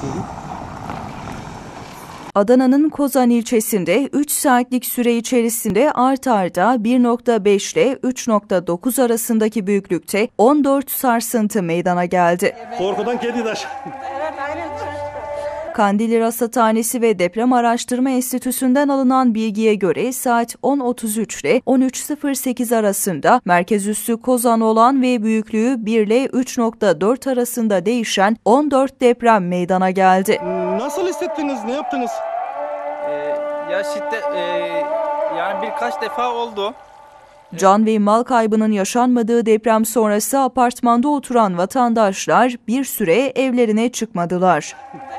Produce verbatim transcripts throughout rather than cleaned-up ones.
Adana'nın Kozan ilçesinde üç saatlik süre içerisinde art arda bir nokta beş ile üç nokta dokuz arasındaki büyüklükte on dört sarsıntı meydana geldi. Korkudan kedi taş. Kandilli Rasathanesi ve Deprem Araştırma Enstitüsü'nden alınan bilgiye göre saat on otuz üç ile on üç sıfır sekiz arasında merkez üssü Kozan olan ve büyüklüğü bir ile üç nokta dört arasında değişen on dört deprem meydana geldi. Nasıl hissettiniz? Ne yaptınız? Ee, ya şiddet e, yani birkaç defa oldu. Can ve mal kaybının yaşanmadığı deprem sonrası apartmanda oturan vatandaşlar bir süre evlerine çıkmadılar.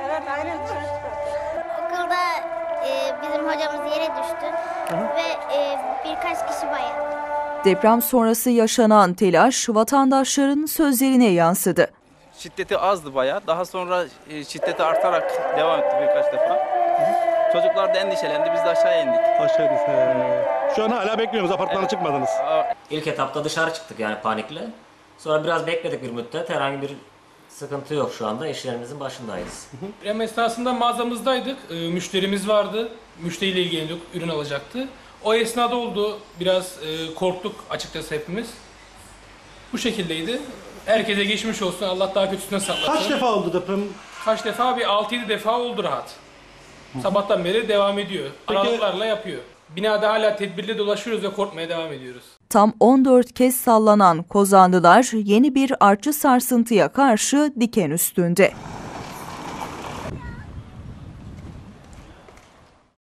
Okulda e, bizim hocamız yere düştü ve e, birkaç kişi bayıldı. Deprem sonrası yaşanan telaş vatandaşların sözlerine yansıdı. Şiddeti azdı bayağı. Daha sonra e, şiddeti artarak devam etti birkaç defa. Çocuklar da endişelendi. Biz de aşağıya indik. Aşağı indik. Şu an hala bekliyoruz. Apartmana Evet. çıkmadınız. İlk etapta dışarı çıktık yani panikle. Sonra biraz bekledik bir müddet. Herhangi bir sıkıntı yok şu anda. İşlerimizin başındayız. Deprem esnasında mağazamızdaydık. E, müşterimiz vardı. Müşteriyle ilgileniyorduk. Ürün alacaktı. O esnada oldu. Biraz e, korktuk açıkçası hepimiz. Bu şekildeydi. Herkese geçmiş olsun. Allah daha kötüsüne saklasın. Kaç defa oldu deprem? Kaç defa? Bir altı yedi defa oldu rahat. Sabahtan beri devam ediyor. Peki- Aralıklarla yapıyor. Binada hala tedbirli dolaşıyoruz ve korkmaya devam ediyoruz. Tam on dört kez sallanan Kozanlılar yeni bir artçı sarsıntıya karşı diken üstünde.